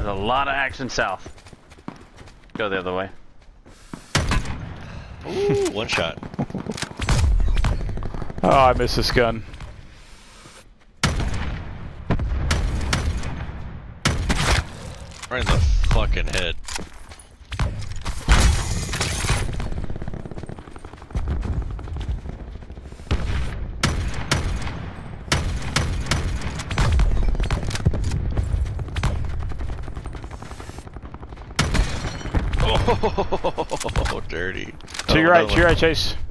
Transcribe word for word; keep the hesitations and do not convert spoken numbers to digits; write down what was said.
There's a lot of action south. Go the other way. Ooh, one shot. Oh, I missed this gun. Right in the fucking head. Oh, dirty. To your Oh, right, that to your one. right, Chase.